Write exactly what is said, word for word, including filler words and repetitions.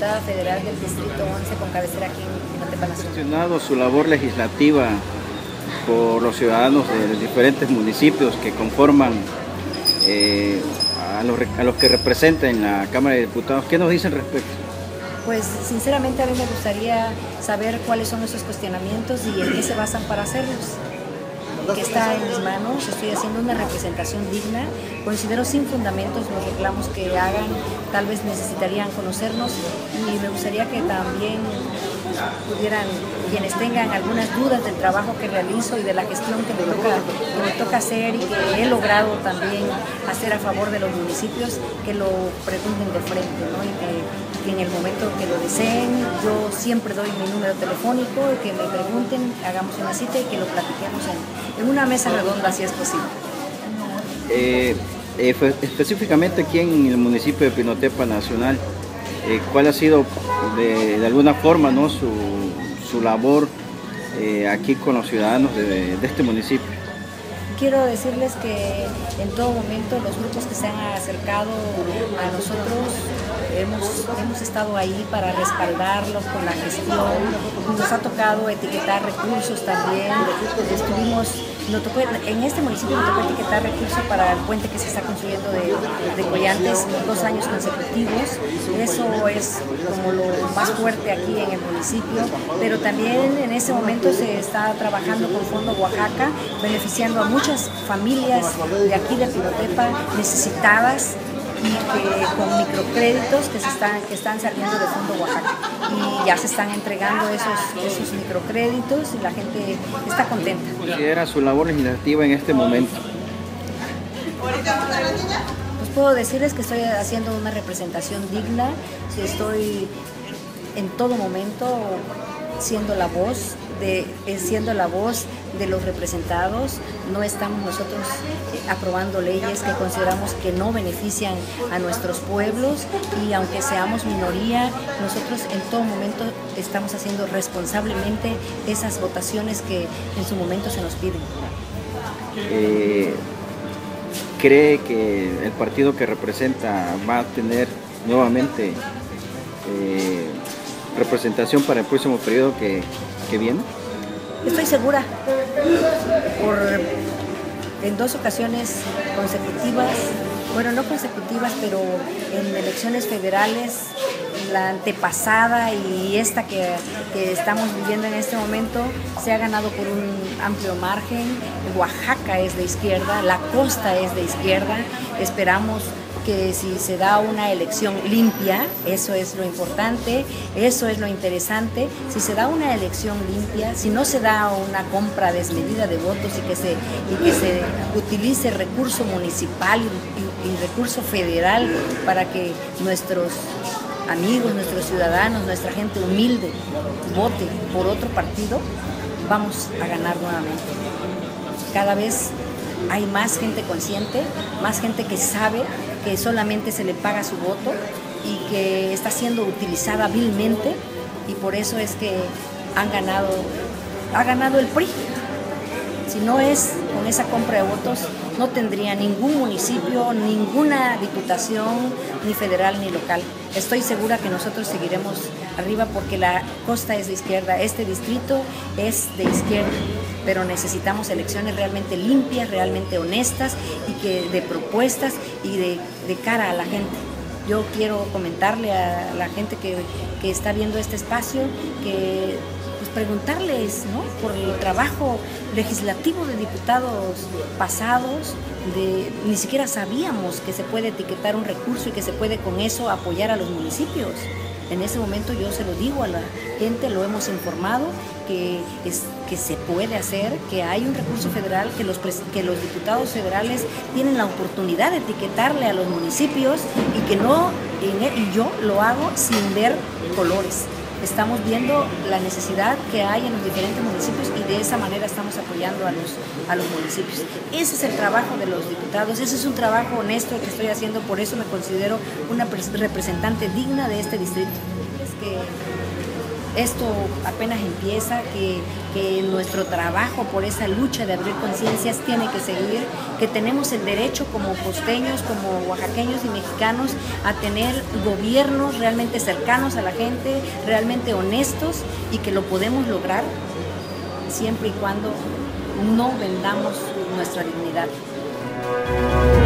diputada federal del Distrito once con cabecera aquí en Pinotepa Nacional. Cuestionado su labor legislativa por los ciudadanos de los diferentes municipios que conforman eh, a, los, a los que representan en la Cámara de Diputados. ¿Qué nos dicen al respecto? Pues sinceramente a mí me gustaría saber cuáles son esos cuestionamientos y en qué se basan para hacerlos. Que está en mis manos, estoy haciendo una representación digna, considero sin fundamentos los reclamos que hagan, tal vez necesitarían conocernos y me gustaría que también pudieran, quienes tengan algunas dudas del trabajo que realizo y de la gestión que me toca, que me toca hacer y que he logrado también hacer a favor de los municipios, que lo pregunten de frente, ¿no? Y que, que en el momento que lo deseen, yo siempre doy mi número telefónico y que me pregunten, hagamos una cita y que lo platiquemos en, en una mesa redonda si es posible. Eh, eh, específicamente aquí en el municipio de Pinotepa Nacional, eh, ¿cuál ha sido de, de alguna forma, ¿no? su, su labor eh, aquí con los ciudadanos de, de este municipio? Quiero decirles que en todo momento los grupos que se han acercado a nosotros hemos, hemos estado ahí para respaldarlos con la gestión. Nos ha tocado etiquetar recursos también. Estuvimos, nos tocó, en este municipio nos tocó etiquetar recursos para el puente que se está construyendo de, de Collantes dos años consecutivos. Eso es como lo más fuerte aquí en el municipio, pero también en ese momento se está trabajando con Fondo Oaxaca, beneficiando a muchas familias de aquí de Pinotepa necesitadas y que con microcréditos que, se están, que están saliendo de Fondo Oaxaca y ya se están entregando esos, esos microcréditos y la gente está contenta. ¿Considera su labor legislativa en este momento? Pues puedo decirles que estoy haciendo una representación digna, estoy en todo momento siendo la voz de, siendo la voz de los representados. No estamos nosotros aprobando leyes que consideramos que no benefician a nuestros pueblos y aunque seamos minoría, nosotros en todo momento estamos haciendo responsablemente esas votaciones que en su momento se nos piden. Eh, ¿Cree que el partido que representa va a tener nuevamente eh, representación para el próximo periodo que, que viene? Estoy segura. Por, en dos ocasiones consecutivas, bueno, no consecutivas, pero en elecciones federales, la antepasada y esta que, que estamos viviendo en este momento, se ha ganado por un amplio margen. Oaxaca es de izquierda, la costa es de izquierda. Esperamos que si se da una elección limpia, eso es lo importante, eso es lo interesante, si se da una elección limpia, si no se da una compra desmedida de votos y que se, y que se utilice recurso municipal y, y, y recurso federal para que nuestros amigos, nuestros ciudadanos, nuestra gente humilde vote por otro partido, vamos a ganar nuevamente. Cada vez hay más gente consciente, más gente que sabe que solamente se le paga su voto y que está siendo utilizada vilmente y por eso es que han ganado, ha ganado el P R I. Si no es con esa compra de votos, no tendría ningún municipio, ninguna diputación, ni federal ni local. Estoy segura que nosotros seguiremos arriba porque la costa es de izquierda, este distrito es de izquierda, pero necesitamos elecciones realmente limpias, realmente honestas y que de propuestas y de, de cara a la gente. Yo quiero comentarle a la gente que, que está viendo este espacio que pues preguntarles, ¿no?, por el trabajo legislativo de diputados pasados. De, ni siquiera sabíamos que se puede etiquetar un recurso y que se puede con eso apoyar a los municipios. En ese momento yo se lo digo a la gente, lo hemos informado, que, es, que se puede hacer, que hay un recurso federal, que los, que los diputados federales tienen la oportunidad de etiquetarle a los municipios y que no, y yo lo hago sin ver colores. Estamos viendo la necesidad que hay en los diferentes municipios y de esa manera estamos apoyando a los, a los municipios. Ese es el trabajo de los diputados, ese es un trabajo honesto que estoy haciendo, por eso me considero una representante digna de este distrito. Es que esto apenas empieza, que, que nuestro trabajo por esa lucha de abrir conciencias tiene que seguir, que tenemos el derecho como costeños, como oaxaqueños y mexicanos a tener gobiernos realmente cercanos a la gente, realmente honestos, y que lo podemos lograr siempre y cuando no vendamos nuestra dignidad.